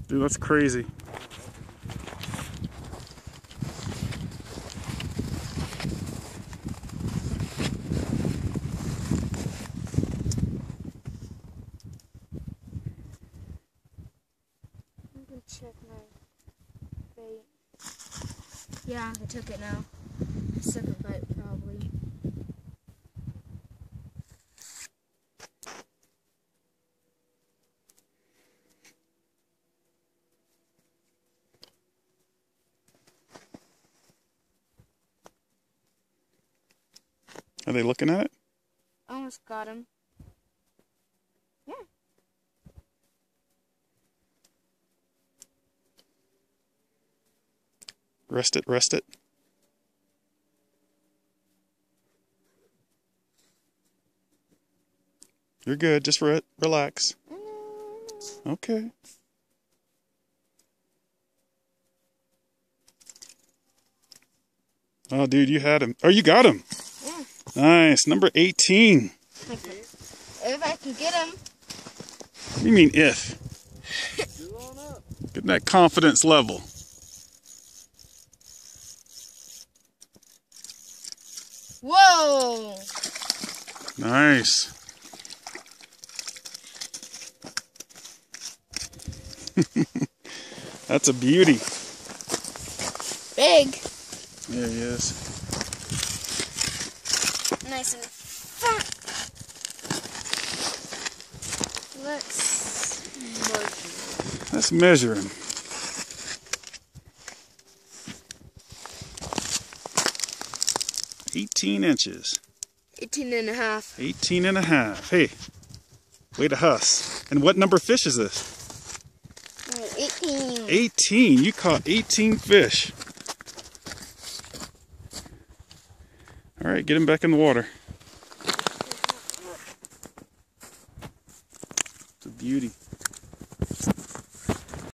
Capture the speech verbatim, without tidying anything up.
Dude, that's crazy. I'm gonna check my bait. Yeah, I took it now. Second bite, probably. Are they looking at it? Almost got him. Yeah. Rest it, rest it. You're good, just re relax. Okay. Oh, dude, you had him. Oh, you got him. Yeah. Nice. Number eighteen. If I can get him. What do you mean, if? Get that confidence level. Whoa! Nice. That's a beauty. Big. There he is. Nice and fat. Let's measure. Let's measure him. eighteen inches. eighteen and a half. eighteen and a half. Hey, way to huss. And what number fish is this? eighteen. eighteen. You caught eighteen fish. All right, get him back in the water. It's a beauty.